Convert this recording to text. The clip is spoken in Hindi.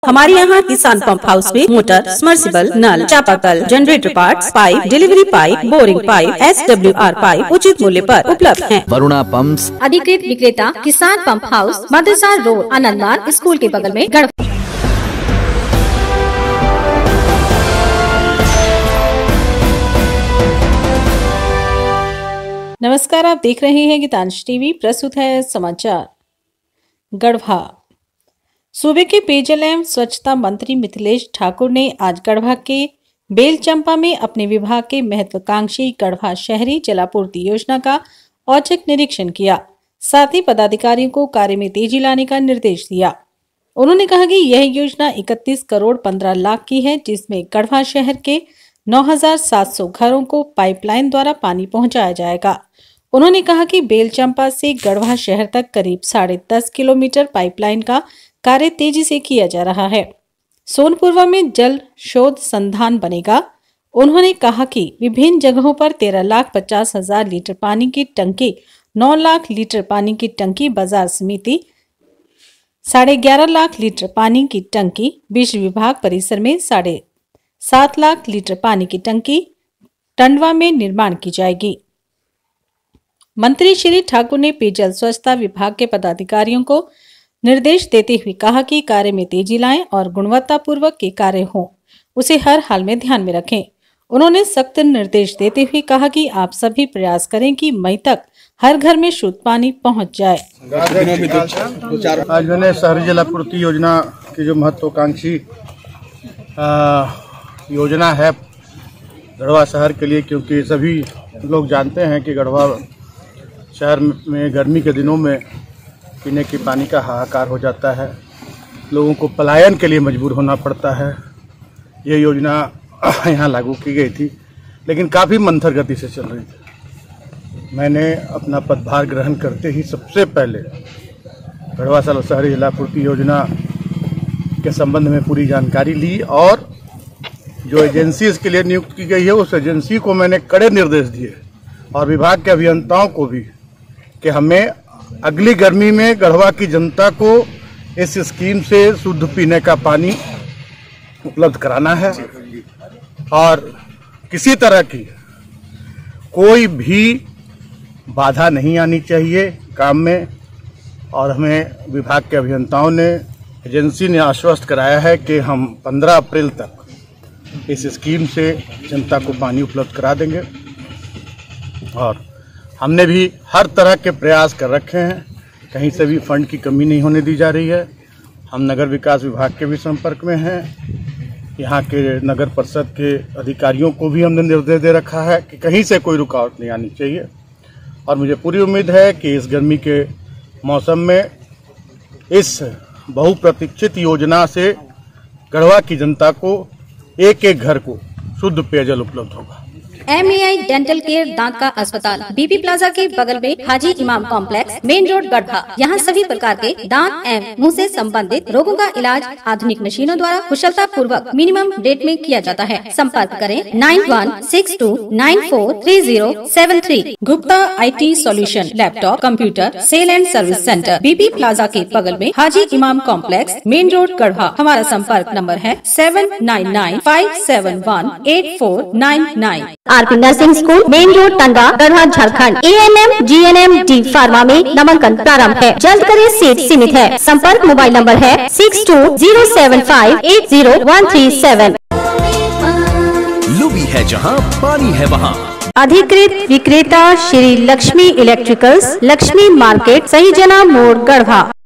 हमारे यहाँ किसान पंप हाउस में मोटर, सबमर्सिबल, नल, चापाकल, generator parts, pipe, delivery pipe, boring pipe, SWR pipe उचित मूल्य पर उपलब्ध हैं। वरुणा पंप्स, अधिकृत विक्रेता Kisan pump house, Madrasa road, Anandmarg school के बगल में, गढ़वा। नमस्कार, आप देख रहे हैं गीतांश टीवी। प्रस्तुत है समाचार। गढ़वा सूबे के पेयजल एवं स्वच्छता मंत्री मिथिलेश ठाकुर ने आज गढ़वा के बेलचंपा में अपने विभाग के महत्वाकांक्षी गढ़वा शहरी जलापूर्ति योजना का औचक निरीक्षण किया। साथ ही पदाधिकारियों को कार्य में तेजी लाने का निर्देश दिया। उन्होंने कहा कि यह योजना 31 करोड़ 15 लाख की है, जिसमें गढ़वा शहर के 9,700 घरों को पाइपलाइन द्वारा पानी पहुंचाया जाएगा। उन्होंने कहा कि बेलचंपा से गढ़वा शहर तक करीब 10.5 किलोमीटर पाइपलाइन का कार्य तेजी से किया जा रहा है। सोनपुरवा में जल शोध संधान बनेगा। उन्होंने कहा कि विभिन्न जगहों पर 13,50,000 लीटर पानी की टंकी, 9 लाख लीटर पानी की टंकी, बाजार समिति 11.5 लाख लीटर पानी की टंकी, बिजली विभाग परिसर में 7.5 लाख लीटर पानी की टंकी टंडवा में निर्माण की जाएगी। मंत्री श्री ठाकुर ने पेयजल स्वच्छता विभाग के पदाधिकारियों को निर्देश देते हुए कहा कि कार्य में तेजी लाएं और गुणवत्ता पूर्वक के कार्य हों, उसे हर हाल में ध्यान में रखें। उन्होंने सख्त निर्देश देते हुए कहा कि आप सभी प्रयास करें कि मई तक हर घर में शुद्ध पानी पहुंच जाए। आज मैंने शहरी जलापूर्ति योजना की जो महत्वाकांक्षी योजना है गढ़वा शहर के लिए, क्योंकि सभी लोग जानते हैं कि गढ़वा शहर में गर्मी के दिनों में पीने के पानी का हाहाकार हो जाता है, लोगों को पलायन के लिए मजबूर होना पड़ता है। ये योजना यहाँ लागू की गई थी, लेकिन काफ़ी मंथर गति से चल रही थी। मैंने अपना पदभार ग्रहण करते ही सबसे पहले गढ़वा शहरी जलापूर्ति योजना के संबंध में पूरी जानकारी ली और जो एजेंसी इसके लिए नियुक्त की गई है उस एजेंसी को मैंने कड़े निर्देश दिए और विभाग के अभियंताओं को भी कि हमें अगली गर्मी में गढ़वा की जनता को इस स्कीम से शुद्ध पीने का पानी उपलब्ध कराना है और किसी तरह की कोई भी बाधा नहीं आनी चाहिए काम में। और हमें विभाग के अभियंताओं ने, एजेंसी ने आश्वस्त कराया है कि हम 15 अप्रैल तक इस स्कीम से जनता को पानी उपलब्ध करा देंगे और हमने भी हर तरह के प्रयास कर रखे हैं, कहीं से भी फंड की कमी नहीं होने दी जा रही है। हम नगर विकास विभाग के भी संपर्क में हैं, यहाँ के नगर परिषद के अधिकारियों को भी हमने निर्देश दे रखा है कि कहीं से कोई रुकावट नहीं आनी चाहिए। और मुझे पूरी उम्मीद है कि इस गर्मी के मौसम में इस बहुप्रतीक्षित योजना से गढ़वा की जनता को एक घर को शुद्ध पेयजल उपलब्ध होगा। MAI डेंटल केयर दांत का अस्पताल, BP प्लाजा के बगल में, हाजी इमाम कॉम्प्लेक्स, मेन रोड, गढ़वा। यहाँ सभी प्रकार के दांत एवं मुंह से संबंधित रोगों का इलाज आधुनिक मशीनों द्वारा कुशलता पूर्वक मिनिमम रेट में किया जाता है। संपर्क करें 9162943073। Gupta IT solution, laptop, computer, sale and service centre, BP plaza के बगल में, हाजी इमाम कॉम्प्लेक्स, मेन रोड, गढ़वा। हमारा संपर्क नंबर है 7995718499। RP nursing school, main road, Tandwa, Garhwa, Jharkhand. ANM GNM D pharma में नामांकन प्रारंभ है। जल्द करें, सीट सीमित है। संपर्क मोबाइल नंबर है 6207580137। लुबी है जहाँ पानी है वहाँ। अधिकृत विक्रेता श्री लक्ष्मी इलेक्ट्रिकल्स, लक्ष्मी मार्केट, सही जना मोड़, गढ़वा।